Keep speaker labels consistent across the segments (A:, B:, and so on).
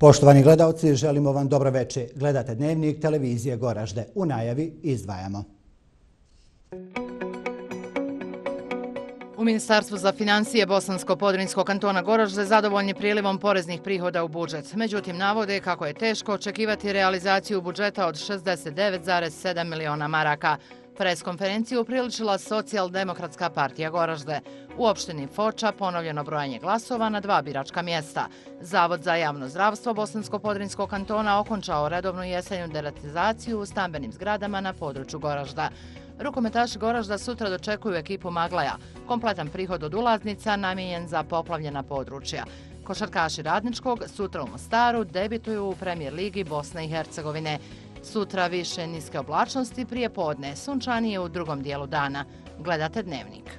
A: Poštovani gledalci, želimo vam dobro večer. Gledate Dnevnik televizije Goražde. U najavi izdvajamo.
B: U Ministarstvu za financije Bosansko-Podrinjskog kantona Goražde zadovoljni prilivom poreznih prihoda u budžet. Međutim, navode kako je teško očekivati realizaciju budžeta od 69,7 miliona maraka. Preskonferenciju upriličila Socijaldemokratska partija Goražde. U opštini Foča ponovljeno brojanje glasova na 2 biračka mjesta. Zavod za javno zdravstvo Bosansko-Podrinjskog kantona okončao redovnu jesenju deratizaciju u stambenim zgradama na području Goražda. Rukometaši Goražda sutra dočekuju ekipu Maglaja. Kompletan prihod od ulaznica namijenjen za poplavljena područja. Košarkaši Radničkog sutra u Mostaru debituju u Premijer ligi Bosne i Hercegovine. Sutra više niske oblačnosti, prije podne sunčanije u drugom dijelu dana. Gledate Dnevnik.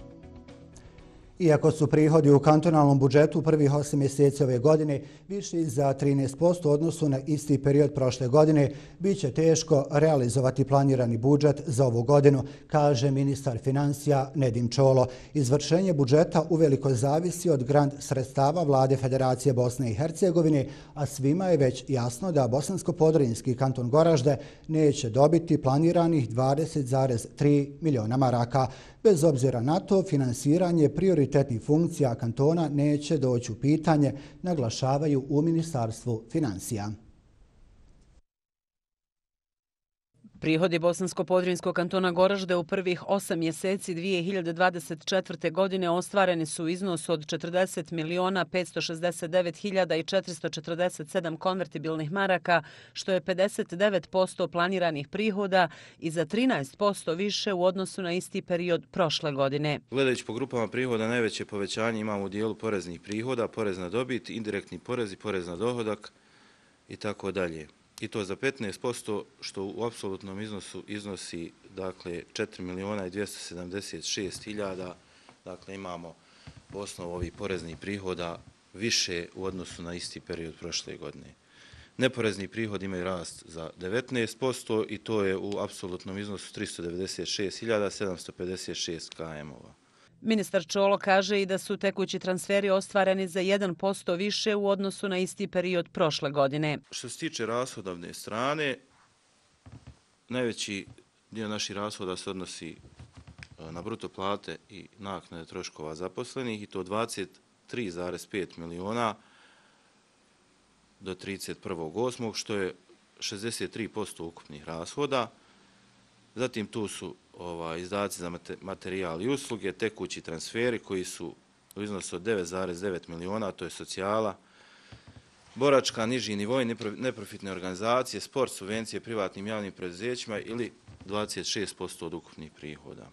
A: Iako su prihodi u kantonalnom budžetu u prvih 8 mjeseci ove godine viši za 13% u odnosu na isti period prošle godine, bit će teško realizovati planirani budžet za ovu godinu, kaže ministar financija Nedim Čolo. Izvršenje budžeta uveliko zavisi od grant sredstava Vlade Federacije Bosne i Hercegovine, a svima je već jasno da Bosansko-Podrinjski kanton Goražde neće dobiti planiranih 20,3 miliona maraka. Bez obzira na to, finansiranje prioritetnih funkcija kantona neće doći u pitanje, naglašavaju u Ministarstvu financija.
C: Prihodi Bosansko-Podrinjskog kantona Goražde u prvih 8 mjeseci 2024. godine ostvareni su u iznosu od 40.569.447 konvertibilnih maraka, što je 59% planiranih prihoda i za 13% više u odnosu na isti period prošle godine.
D: Gledajući po grupama prihoda, najveće povećanje imamo u dijelu poreznih prihoda, porez na dobit, indirektni porezi, porez na dohodak i tako dalje. I to za 15%, što u apsolutnom iznosu iznosi 4.276.000. Dakle, imamo u osnovu ovih poreznih prihoda više u odnosu na isti period prošle godine. Neporezni prihodi imaju rast za 19% i to je u apsolutnom iznosu 396.756 km-ova.
C: Ministar Čolo kaže i da su tekući transferi ostvareni za 1% više u odnosu na isti period prošle godine.
D: Što se tiče rashodovne strane, najveći dio naših rashoda se odnosi na bruto plate i naknade troškova zaposlenih i to 23,5 miliona do 31.8. što je 63% ukupnih rashoda. Zatim tu su izdaci za materijal i usluge, tekući transferi koji su u iznosu od 9,9 miliona, to je socijala, boračka, niži nivoj, neprofitne organizacije, sport, subvencije privatnim javnim preduzećima ili 26% od ukupnih prihoda.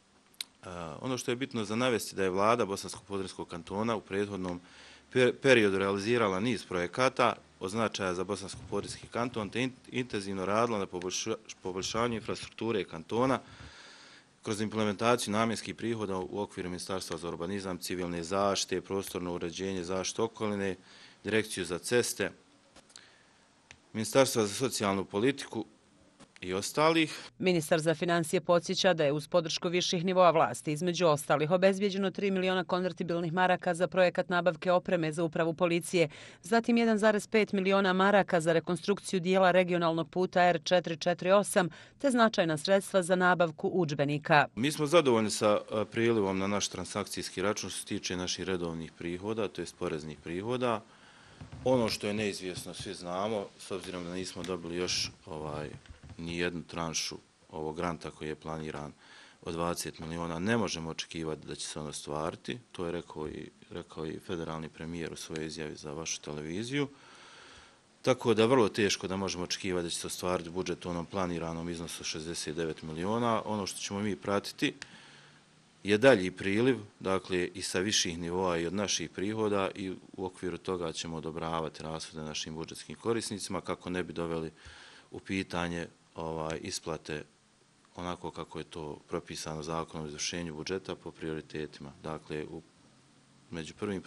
D: Ono što je bitno za navesti da je Vlada Bosansko-Podrinjskog kantona u prethodnom periodu realizirala niz projekata od značaja za Bosansko-Podrinjski kanton te intenzivno radila na poboljšanju infrastrukture kantona kroz implementaciju namjenskih prihoda u okviru Ministarstva za urbanizam, civilne zaštite, prostorno uređenje, zaštitu okoline, Direkciju za ceste, Ministarstva za socijalnu politiku i ostalih.
C: Ministar za financije podsjeća da je uz podršku viših nivoa vlasti između ostalih obezbijeđeno 3 miliona konvertibilnih maraka za projekat nabavke opreme za upravu policije, zatim 1,5 miliona maraka za rekonstrukciju dijela regionalnog puta R448 te značajna sredstva za nabavku udžbenika.
D: Mi smo zadovoljni sa prilivom na naš transakcijski račun što se tiče naših redovnih prihoda, to je poreznih prihoda. Ono što je neizvjesno, svi znamo, s obzirom da nismo dobili još ni jednu tranšu ovog granta koji je planiran od 20 miliona, ne možemo očekivati da će se on ostvariti. To je rekao i federalni premijer u svojoj izjavi za vašu televiziju. Tako da vrlo teško da možemo očekivati da će se ostvariti budžet u onom planiranom iznosu 69 miliona. Ono što ćemo mi pratiti je dalji priliv, dakle i sa viših nivoa i od naših prihoda i u okviru toga ćemo odobravati rashode našim budžetskim korisnicima kako ne bi doveli u pitanje isplate onako kako je to propisano zakonom o izvršenju budžeta po prioritetima. Dakle, među prvim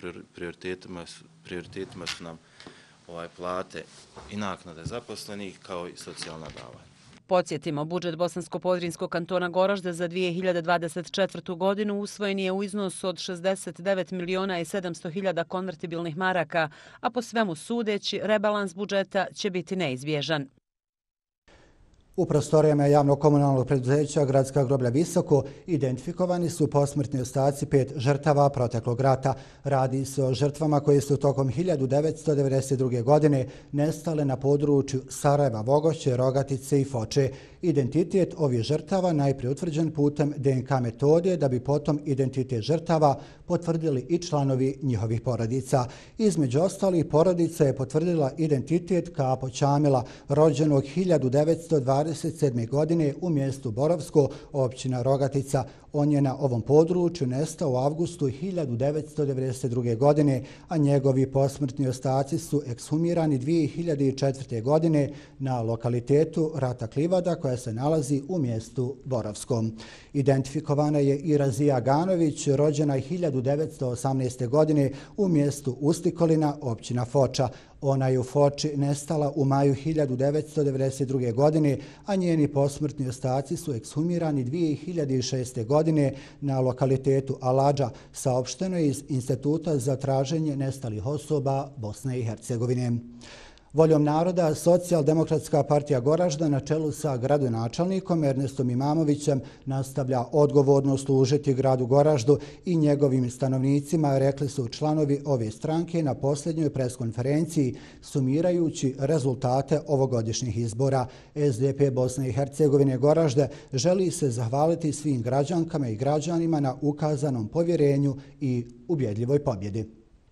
D: prioritetima su nam plate i naknade zaposlenih kao i socijalna davanja.
C: Podsjetimo, budžet Bosansko-Podrinjskog kantona Goražde za 2024. godinu usvojen je u iznosu od 69 miliona i 700 hiljada konvertibilnih maraka, a po svemu sudeći rebalans budžeta će biti neizbježan.
A: U prostorijama javnog komunalnog preduzeća Gradska groblja Visoko identifikovani su posmrtni ostaci 5 žrtava proteklog rata. Radi se o žrtvama koje su tokom 1992. godine nestale na području Sarajeva, Vogošće, Rogatice i Foče. Identitet ovih žrtava najprije utvrđen putem DNK metode, da bi potom identitet žrtava potvrdili i članovi njihovih porodica. Između ostalih, porodica je potvrdila identitet Kapo Ćamila, rođenog 1927. godine u mjestu Borovsko, općina Rogatica. On je na ovom području nestao u avgustu 1992. godine, a njegovi posmrtni ostaci su ekshumirani 2004. godine na lokalitetu Ratak Livada, koja se nalazi u mjestu Borovskom. Identifikovana je i Razija Ganović, rođena 1918. godine u mjestu Ustikolina, općina Foča. Ona je u Foči nestala u maju 1992. godine, a njeni posmrtni ostaci su ekshumirani 2006. godine na lokalitetu Aladža, saopšteno je iz Instituta za traženje nestalih osoba Bosne i Hercegovine. Voljom naroda, Socijaldemokratska partija Goražda na čelu sa gradonačelnikom Ernestom Imamovićem nastavlja odgovorno služiti gradu Goraždu i njegovim stanovnicima, rekli su članovi ove stranke na posljednjoj preskonferenciji, sumirajući rezultate ovogodišnjih izbora. SDP Bosne i Hercegovine Goražde želi se zahvaliti svim građankama i građanima na ukazanom povjerenju i ubjedljivoj pobjedi.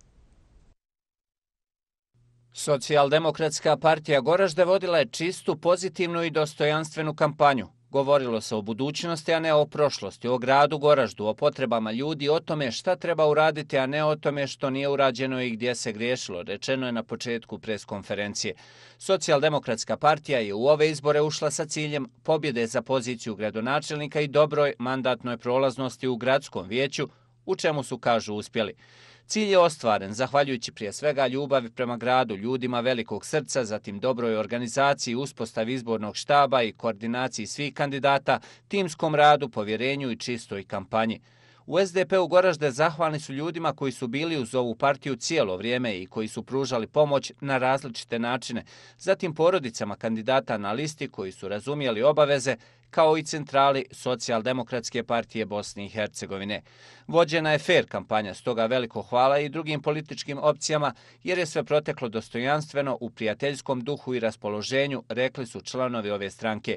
E: Socijaldemokratska partija Goražde vodila je čistu, pozitivnu i dostojanstvenu kampanju. Govorilo se o budućnosti, a ne o prošlosti, o gradu Goraždu, o potrebama ljudi, o tome šta treba uraditi, a ne o tome što nije urađeno i gdje se griješilo, rečeno je na početku preskonferencije. Socijaldemokratska partija je u ove izbore ušla sa ciljem pobjede za poziciju gradonačelnika i dobroj mandatnoj prolaznosti u gradskom vijeću, u čemu su, kažu, uspjeli. Cilj je ostvaren zahvaljujući prije svega ljubavi prema gradu, ljudima velikog srca, zatim dobroj organizaciji, uspostavi izbornog štaba i koordinaciji svih kandidata, timskom radu, povjerenju i čistoj kampanji. U SDP-u Goražde zahvalni su ljudima koji su bili uz ovu partiju cijelo vrijeme i koji su pružali pomoć na različite načine, zatim porodicama kandidata na listi koji su razumjeli obaveze, kao i centrali Socijaldemokratske partije Bosne i Hercegovine. Vođena je fair kampanja, stoga veliko hvala i drugim političkim opcijama, jer je sve proteklo dostojanstveno u prijateljskom duhu i raspoloženju, rekli su članovi ove stranke.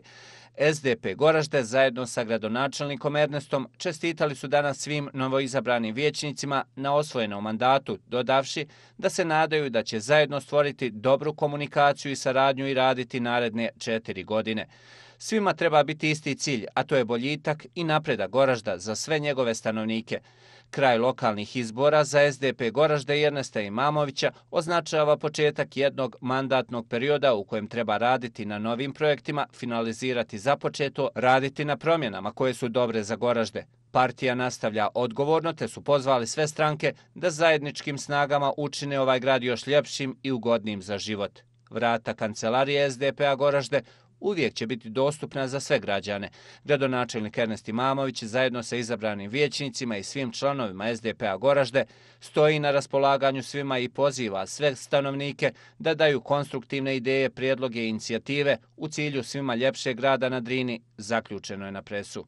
E: SDP Goražde zajedno sa gradonačelnikom Ernestom čestitali su danas svim novoizabranim vijećnicima na osvojenom mandatu, dodavši da se nadaju da će zajedno stvoriti dobru komunikaciju i saradnju i raditi naredne 4 godine. Svima treba biti isti cilj, a to je boljitak i napredak Goražda za sve njegove stanovnike. Kraj lokalnih izbora za SDP Goražde i Ernesta Imamovića označava početak jednog mandatnog perioda u kojem treba raditi na novim projektima, finalizirati započeto, raditi na promjenama koje su dobre za Goražde. Partija nastavlja odgovorno, te su pozvali sve stranke da zajedničkim snagama učine ovaj grad još ljepšim i ugodnim za život. Vrata kancelarije SDP-a Goražde uvijek će biti dostupna za sve građane. Gradonačelnik Ernest Imamović zajedno sa izabranim vijećnicima i svim članovima SDP-a Goražde stoji na raspolaganju svima i poziva sve stanovnike da daju konstruktivne ideje, prijedloge i inicijative u cilju svima ljepšeg grada na Drini, zaključeno je na presu.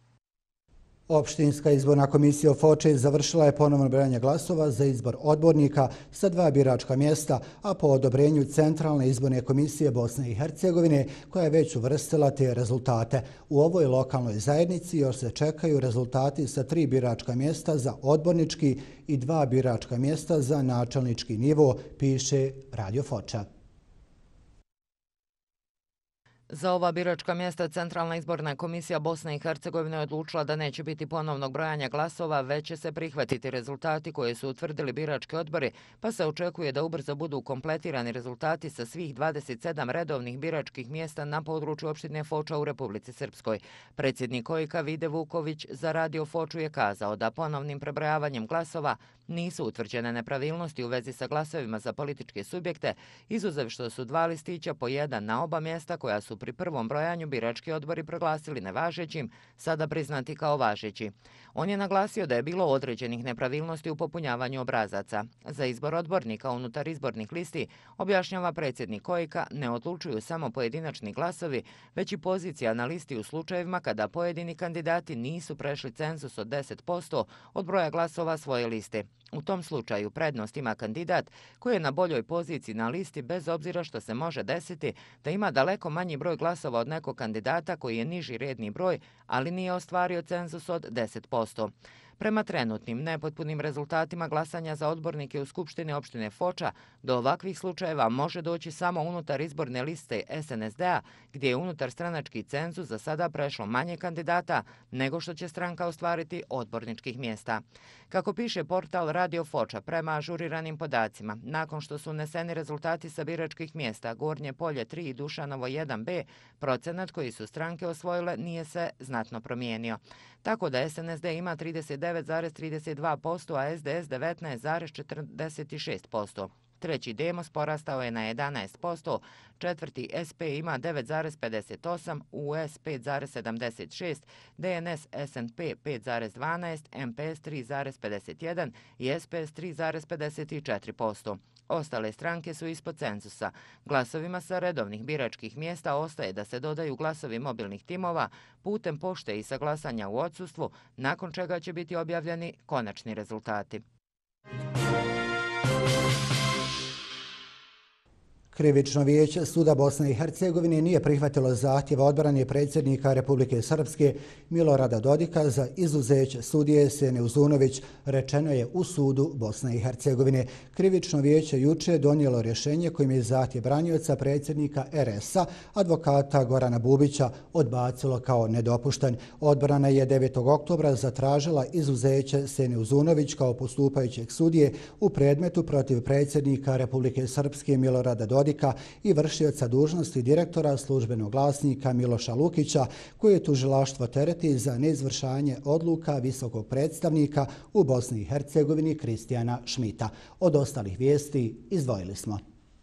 A: Opštinska izborna komisija u Foči završila je ponovno brojanje glasova za izbor odbornika sa 2 biračka mjesta, a po odobrenju Centralne izborne komisije Bosne i Hercegovine, koja je već uvrstila te rezultate. U ovoj lokalnoj zajednici još se čekaju rezultati sa 3 biračka mjesta za odbornički i 2 biračka mjesta za načelnički nivo, piše Radio Foča.
F: Za ova biračka mjesta Centralna izborna komisija Bosne i Hercegovine je odlučila da neće biti ponovnog brojanja glasova, već će se prihvatiti rezultati koje su utvrdili birački odbori, pa se očekuje da ubrzo budu kompletirani rezultati sa svih 27 redovnih biračkih mjesta na području opštine Foča u Republici Srpskoj. Predsjednik OIK-a Vide Vuković za Radio Foču je kazao da ponovnim prebrojavanjem glasova nisu utvrđene nepravilnosti u vezi sa glasovima za političke subjekte, izuzev što su 2 listića po jedan na oba mjesta koja su pri prvom brojanju birački odbori proglasili nevažećim, sada priznati kao važeći. On je naglasio da je bilo određenih nepravilnosti u popunjavanju obrazaca. Za izbor odbornika unutar izbornih listi, objašnjava predsjednik Kojka, ne odlučuju samo pojedinačni glasovi, već i pozicija na listi u slučajevima kada pojedini kandidati nisu prešli cenzus od 10% od broja glasova svoje liste. U tom slučaju prednost ima kandidat koji je na boljoj poziciji na listi bez obzira što se može desiti da ima daleko manji broj glasova od nekog kandidata koji je niži redni broj, ali nije ostvario cenzus od 10%. Prema trenutnim nepotpunim rezultatima glasanja za odbornike u Skupštini opštine Foča, do ovakvih slučajeva može doći samo unutar izborne liste SNSD-a, gdje je unutar stranački cenzus za sada prešlo manje kandidata nego što će stranka ostvariti odborničkih mjesta. Kako piše portal Radio Foča, prema ažuriranim podacima, nakon što su uneseni rezultati sa biračkih mjesta Gornje Polje 3 i Dušanovo 1b, procenat koji su stranke osvojile nije se znatno promijenio. Tako da SNSD ima 39,32%, a SDS 19,46%. Treći Demos porastao je na 11%, četvrti SP ima 9,58%, US 5,76%, DNS SNP 5,12%, MPS 3,51% i SPS 3,54%. Ostale stranke su ispod cenzusa. Glasovima sa redovnih biračkih mjesta ostaje da se dodaju glasovi mobilnih timova putem pošte i sa glasanja u odsustvu, nakon čega će biti objavljeni konačni rezultati.
A: Krivično vijeće Suda Bosne i Hercegovine nije prihvatilo zahtjeva odbrane predsjednika Republike Srpske Milorada Dodika za izuzeće sudije Sene Uzunović, rečeno je u Sudu Bosne i Hercegovine. Krivično vijeće juče donijelo rješenje kojim je zahtjev branioca predsjednika RS-a, advokata Gorana Bubića, odbacilo kao nedopušten. Odbrana je 9. oktobra zatražila izuzeće Sene Uzunović kao postupajućeg sudije u predmetu protiv predsjednika Republike Srpske Milorada Dodika i vršioca dužnosti direktora službenog glasnika Miloša Lukića, koje je tužilaštvo tereti za neizvršanje odluka visokog predstavnika u Bosni i Hercegovini Kristijana Šmita. Od ostalih vijesti izdvojili smo.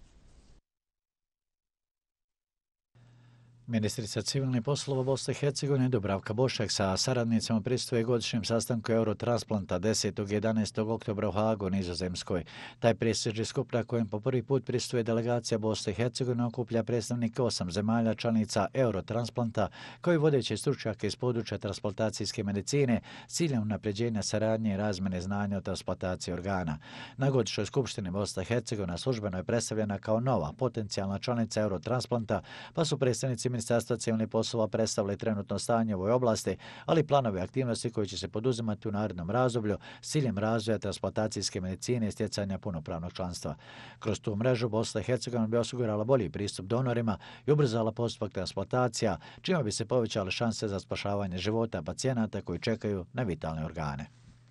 G: Ministrica civilnih poslova Bosne i Hercegovine Dubravka Bošnjak sa saradnicama prisustvuje godišnjem sastanku Eurotransplanta 10. i 11. oktobra u Hagu, Nizozemskoj. Taj prestižni skup na kojem po prvi put prisustvuje delegacija Bosne i Hercegovine okuplja predstavnike 8 zemalja članica Eurotransplanta, koji vodeći stručnjake iz područja transplantacijske medicine s ciljem unapređenja saradnje i razmjene znanja o transplantaciji organa. Na godišnjoj skupštini Bosna i Hercegovina službeno je predstavljena kao nova potencijalna članica Eurotransplanta, pa su predstavnici Ministarstva civilnih poslova predstavili trenutno stanje u ovoj oblasti, ali planove aktivnosti koji će se poduzimati u narednom razdoblju s ciljem razvoja transplantacijske medicine i stjecanja punopravnog članstva. Kroz tu mrežu Bosna i Hercegovina bi osigurala bolji pristup donorima i ubrzala postupak transplantacija, čime bi se povećale šanse za spašavanje života pacijenata koji čekaju na vitalne organe.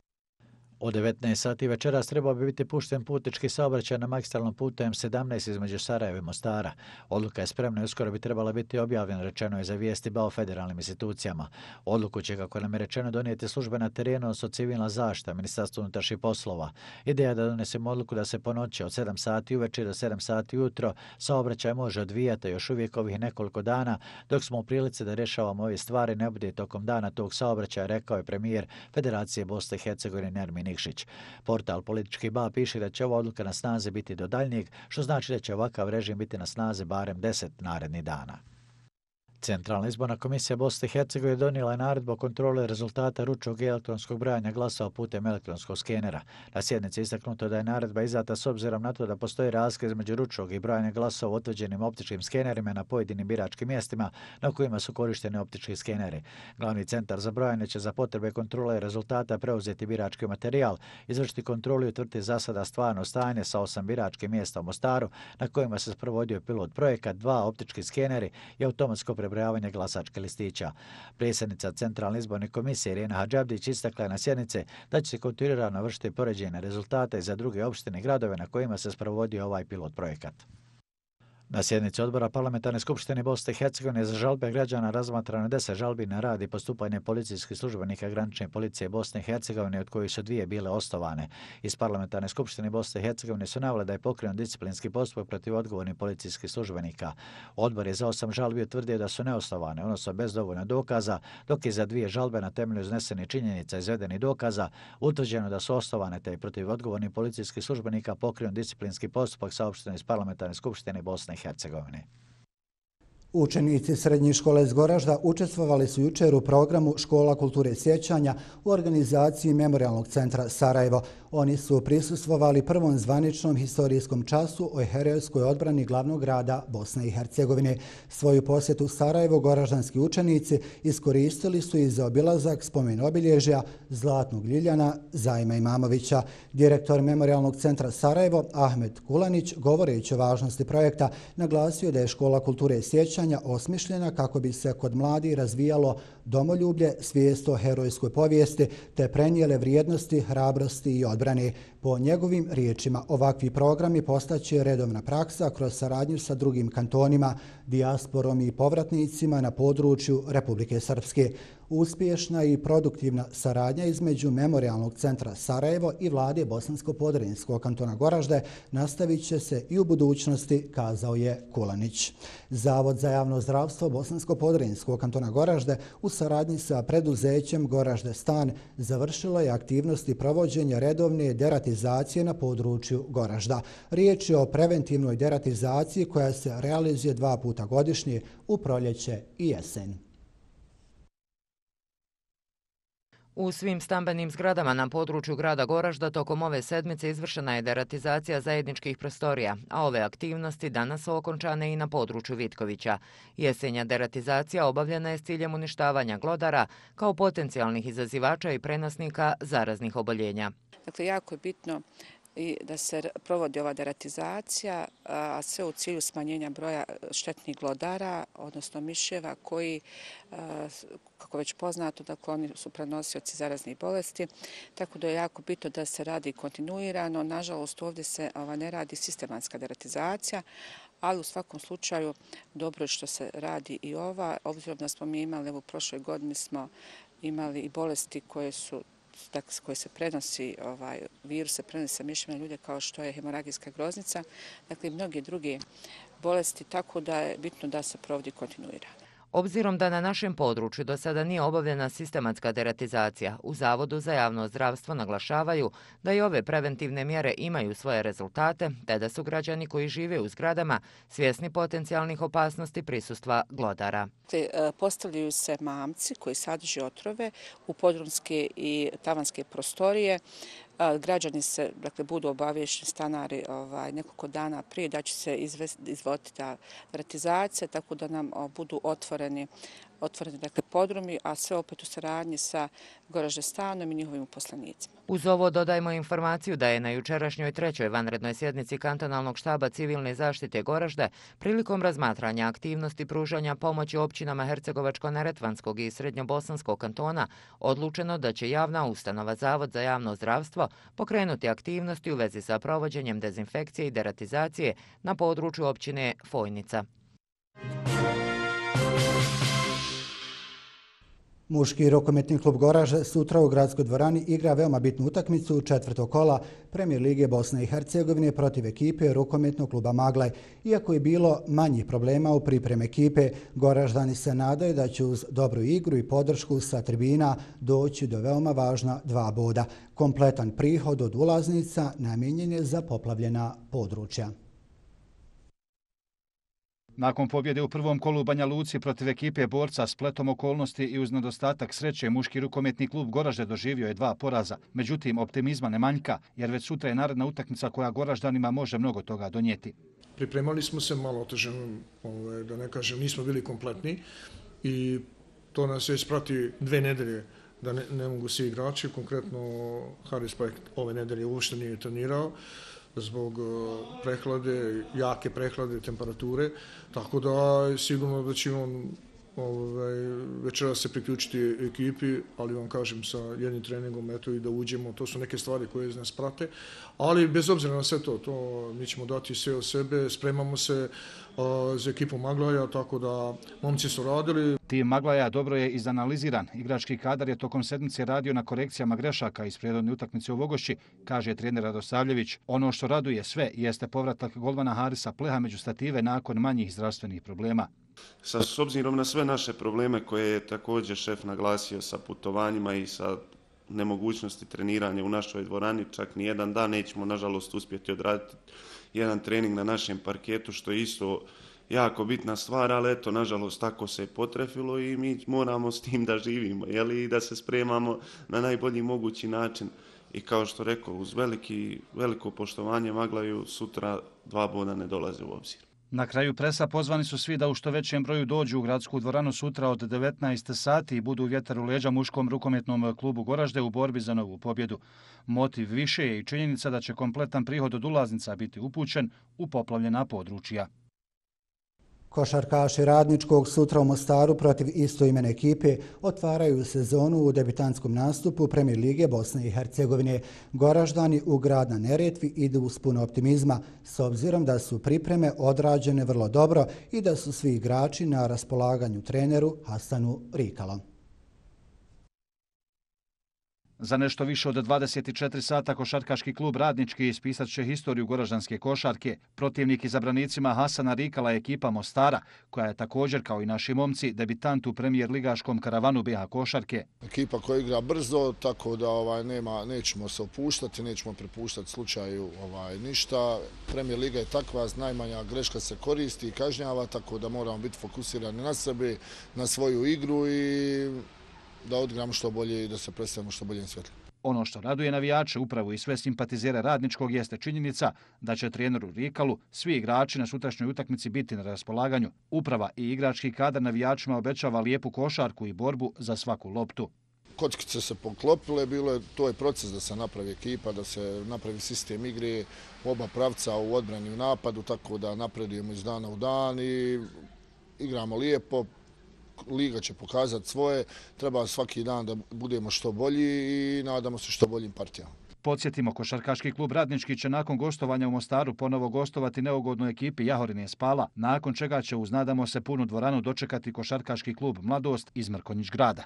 G: Od 19 sati večeras trebao bi biti pušten putnički saobraćaj na magistralnom putu M17 između Sarajeva i Mostara. Odluka je spremna i uskoro bi trebala biti objavljena, rečeno je za vijesti BAO federalnim institucijama. Odluku će, kako nam je rečeno, donijeti službe na terenu, odnosno civilna zaštita, Ministarstvo unutrašnjih poslova. Ideja je da donesemo odluku da se po noći od 7 sati uveče do 7 sati ujutro saobraćaj može odvijati još uvijek ovih nekoliko dana, dok smo u prilici da rješavamo ove stvari ne bude tokom dana tog saobraćaja, rekao je premijer Federacije Bosne i Hercegovine Nermin Nikšić. Portal Politički BA piše da će ova odluka na snazi biti do daljnjeg, što znači da će ovakav režim biti na snazi barem 10 narednih dana. Centralna izborna komisija Bosne i Hercegovine donijela je naredbu o kontroli rezultata ručnog i elektronskog brojanja glasova putem elektronskog skenera. Na sjednici je istaknuto da je naredba izdata s obzirom na to da postoji razlika između ručnog i brojanja glasova utvrđenim optičkim skenerima na pojedinim biračkim mjestima na kojima su korišteni optički skeneri. Glavni centar za brojanje će za potrebe kontrole rezultata preuzeti birački materijal, izvršiti kontrolu i utvrditi za sada stvarno stanje sa 8 biračkih mjesta u Mostaru na kojima se sprovodio pilot projekat, 2 optički skeneri i automatsko prebrojavanje glasačke listića. Predsjednica Centralne izborne komisije Irena Hadžabdić istakla je na sjednice da će se kontinuirano vršiti poređenje rezultata i za druge opštine i gradove na kojima se sprovodio ovaj pilot projekat. Na sjednici odbora Parlamentarne skupštine Bosne i Hercegovine za žalbe građana razmatrano je 10 žalbi na rad i postupanje policijskih službenika granične policije Bosne i Hercegovine, od kojih su 2 bile osnovane. Iz Parlamentarne skupštine Bosne i Hercegovine su naveli da je pokrenut disciplinski postupak protiv odgovornih policijskih službenika. Odbor je za 8 žalbi utvrdio da su neosnovane, odnosno bez dovoljno dokaza, dok je za 2 žalbe na temelju iznesenih činjenica izvedenih dokaza utvrđeno da su osnovane, te je protiv odgovornih policijskih službenika pokrenut disciplinski postupak, saopšteno iz Parlamentarne skupštine Bosne i Hercegovine.
A: Učenici srednjih škole iz Goražda učestvovali su jučer u programu Škola kulture sjećanja u organizaciji Memorijalnog centra Sarajevo. Oni su prisustvovali prvom zvaničnom historijskom času o herojskoj odbrani glavnog grada Bosne i Hercegovine. Svoju posjetu Sarajevo goraždanski učenici iskoristili su i za obilazak spomen obilježja Zlatnog Ljiljana Zajma Imamovića. Direktor Memorijalnog centra Sarajevo, Ahmet Kulanić, govoreći o važnosti projekta, naglasio da je Škola kulture sjećanja osmišljena kako bi se kod mladih razvijalo domoljublje, svijest o herojskoj povijesti te prenijele vrijednosti, hrabrosti i odbrane. Po njegovim riječima, ovakvi programi postaće redovna praksa kroz saradnju sa drugim kantonima, dijasporom i povratnicima na području Republike Srpske. Uspješna i produktivna saradnja između Memorijalnog centra Sarajevo i vlade Bosansko-Podrinjskog kantona Goražde nastavit će se i u budućnosti, kazao je Kulanić. Zavod za javno zdravstvo Bosansko-Podrinjskog kantona Goražde u saradnji sa preduzećem Goražde Stan završilo je aktivnosti provođenja redovne deratizacije na području Goražda. Riječ je o preventivnoj deratizaciji koja se realizuje 2 puta godišnje u proljeće i jesen.
F: U svim stambenim zgradama na području grada Goražda tokom ove sedmice izvršena je deratizacija zajedničkih prostorija, a ove aktivnosti danas su okončane i na području Vitkovića. Jesenja deratizacija obavljena je s ciljem uništavanja glodara kao potencijalnih izazivača i prenosnika zaraznih oboljenja.
H: Dakle, jako je bitno i da se provodi ova deratizacija, a sve u cilju smanjenja broja štetnih glodara, odnosno miševa koji, kako već poznato, dakle oni su prenosioci zaraznih bolesti, tako da je jako bitno da se radi kontinuirano. Nažalost, ovdje se ne radi sistematska deratizacija, ali u svakom slučaju dobro je što se radi i ova, obzirom da smo mi imali, u prošloj godini smo imali i bolesti koje se prenosi, virus se prenosi sa miševima ljude kao što je hemoragijska groznica, dakle i mnoge druge bolesti, tako da je bitno da se provodi kontinuirano.
F: Obzirom da na našem području do sada nije obavljena sistematska deratizacija, u Zavodu za javno zdravstvo naglašavaju da i ove preventivne mjere imaju svoje rezultate, te da su građani koji žive u zgradama svjesni potencijalnih opasnosti prisustva glodara.
H: Postavljaju se mamci koji sadrže otrove u podrumske i tavanske prostorije. Građani se, dakle, budu obavješteni, stanari nekoliko dana prije da će se izvoditi ta deratizacija, tako da nam budu otvoreni dakle, podrumi, a sve opet u saradnji sa Goražde Stanom i njihovim uposlenicima.
F: Uz ovo dodajmo informaciju da je na jučerašnjoj 3. vanrednoj sjednici kantonalnog štaba civilne zaštite Goražde prilikom razmatranja aktivnosti pružanja pomoći općinama Hercegovačko-Neretvanskog i Srednjobosanskog kantona odlučeno da će javna ustanova Zavod za javno zdravstvo pokrenuti aktivnosti u vezi sa provođenjem dezinfekcije i deratizacije na području općine Fojnica.
A: Muški rukometni klub Goražde sutra u gradskoj dvorani igra veoma bitnu utakmicu 4. kola Premijer lige Bosne i Hercegovine protiv ekipe rukometnog kluba Maglaj. Iako je bilo manjih problema u pripremi ekipe, Goraždani se nadaju da će uz dobru igru i podršku sa tribina doći do veoma važna 2 boda. Kompletan prihod od ulaznica namijenjen je za poplavljena područja.
I: Nakon pobjede u prvom kolu u Banja Luci protiv ekipe Borca spletom okolnosti i uz nedostatak sreće, muški rukometni klub Goražde doživio je 2 poraza. Međutim, optimizma ne manjka, jer već sutra je naredna utakmica koja Goraždanima može mnogo toga donijeti.
J: Pripremali smo se malo otežano, da ne kažem, nismo bili kompletni i to nas već prati 2 nedelje da ne mogu svi igrači. Konkretno, Haris Pajek ove nedelje uopšte nije trenirao zbog prehlade, jake prehlade, temperature, tako da je sigurno da će on večera se priključiti ekipi, ali vam kažem sa jednim treningom eto i da uđemo, to su neke stvari koje nas prate, ali bez obzira na sve to mi ćemo dati sve od sebe, spremamo se za ekipu Maglaja, tako da momci su radili.
I: Tim Maglaja dobro je izanaliziran. Igrački kadar je tokom sedmice radio na korekcijama grešaka iz prijedodne utakmice u Vogošći, kaže trener Radosavljević. Ono što raduje sve jeste povratak golmana Harisa Pleha među stative nakon manjih zdravstvenih problema.
K: S obzirom na sve naše probleme koje je također šef naglasio sa putovanjima i sa nemogućnosti treniranja u našoj dvorani, čak ni jedan dan nećemo nažalost uspjeti odraditi jedan trening na našem parketu, što je isto jako bitna stvar, ali eto, nažalost, tako se je potrefilo i mi moramo s tim da živimo, i da se spremamo na najbolji mogući način. I kao što rekao, uz veliko poštovanje Maglaju sutra 2 boda ne dolaze u obzir.
I: Na kraju presa pozvani su svi da u što većem broju dođu u gradsku dvoranu sutra od 19 sati i budu vjetar u leđa muškom rukometnom klubu Goražde u borbi za novu pobjedu. Motiv više je i činjenica da će kompletan prihod od ulaznica biti upućen u poplavljena područja.
A: Košarkaši Radničkog sutra u Mostaru protiv istoimene ekipe otvaraju sezonu u debitantskom nastupu Premijer Lige Bosne i Hercegovine. Goraždani u grad na Neretvi idu uz puno optimizma, s obzirom da su pripreme odrađene vrlo dobro i da su svi igrači na raspolaganju treneru Hasanu Rikala.
I: Za nešto više od 24 sata košarkaški klub Radnički ispisat će historiju goraždanske košarke. Protivnik izabranicima Hasana Rikala je ekipa Mostara, koja je također, kao i naši momci, debitant u premijer ligaškom karavanu BiH košarke.
L: Ekipa koja igra brzo, tako da nećemo se opuštati, nećemo prepuštati slučaju ništa. Premijer liga je takva, najmanja greška se koristi i kažnjava, tako da moramo biti fokusirani na sebe, na svoju igru i da odigramo što bolje i da se predstavimo što bolje svjetlo.
I: Ono što raduje navijače, upravu i sve simpatizere Radničkog jeste činjenica da će treneru Rikalu svi igrači na sutrašnjoj utakmici biti na raspolaganju. Uprava i igrački kadar navijačima obećava lijepu košarku i borbu za svaku loptu.
L: Kockice se poklopile, to je proces da se napravi ekipa, da se napravi sistem igre, oba pravca u odbrani i u napadu, tako da napredujemo iz dana u dan i igramo lijepo. Liga će pokazati svoje, treba svaki dan da budemo što bolji i nadamo se što boljim partijama.
I: Podsjetimo, košarkaški klub Radnički će nakon gostovanja u Mostaru ponovo gostovati neugodnoj ekipi Jahorine Spala, nakon čega će uz nadamo se punu dvoranu dočekati košarkaški klub Mladost iz Mrkonjić grada.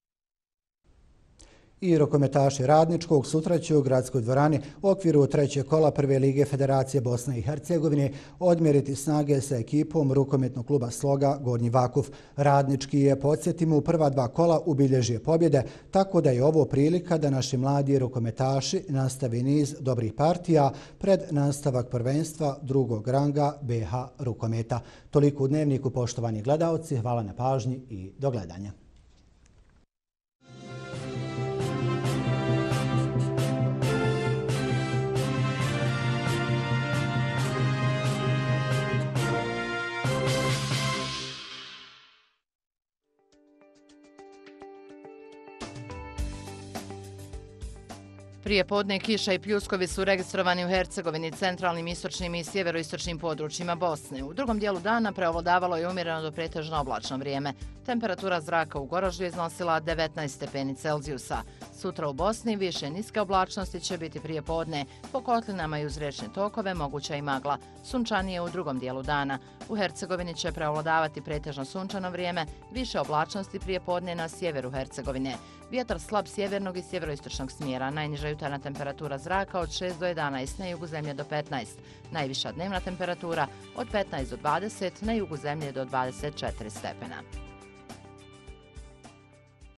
A: I rukometaši Radničkog sutra će u gradskoj dvorani u okviru trećeg kola Prve lige Federacije Bosne i Hercegovine odmjeriti snage sa ekipom rukometnog kluba Sloga Gornji Vakuf. Radnički je, podsjetimo, u prva 2 kola ubilježio pobjede, tako da je ovo prilika da naši mladi rukometaši nastave niz dobrih partija pred nastavak prvenstva drugog ranga BiH rukometa. Toliko u Dnevniku, poštovani gledaoci, hvala na pažnji i do gledanja.
B: Prije podne kiša i pljuskovi su registrovani u Hercegovini, centralnim, istočnim i sjeveroistočnim područjima Bosne. U drugom dijelu dana preovladavalo je umjereno do pretežno oblačno vrijeme. Temperatura zraka u Goraždu je iznosila 19 stepeni Celzijusa. Sutra u Bosni više niske oblačnosti će biti prije podne. Po kotlinama i uz riječne tokove moguća i magla. Sunčanije u drugom dijelu dana. U Hercegovini će preovladavati pretežno sunčano vrijeme, više oblačnosti prije podne na sjeveru Hercegovine. Vjetar slab sjevernog i sjeveroistočnog smjera. Najniža jutarnja temperatura zraka od 6 do 11, na jugu zemlje do 15. Najviša dnevna temperatura od 15 do 20, na jugu zemlje do 24 stepena.